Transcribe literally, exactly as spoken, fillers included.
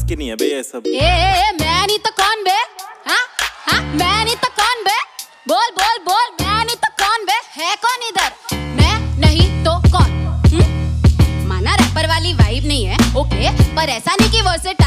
के नहीं है बे ये सब। ए, ए, ए मैं नहीं तो कौन बे? हाँ हाँ मैं नहीं तो कौन बे? बोल बोल बोल मैं नहीं तो कौन बे? है कौन इधर? मैं नहीं तो कौन? हुँ? माना रैपर वाली वाइब नहीं है ओके, पर ऐसा नहीं कि वर्सेटाइल